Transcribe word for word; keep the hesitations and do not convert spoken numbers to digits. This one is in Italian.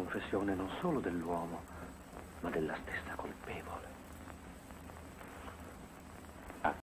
confessione non solo dell'uomo, ma della stessa colpevole.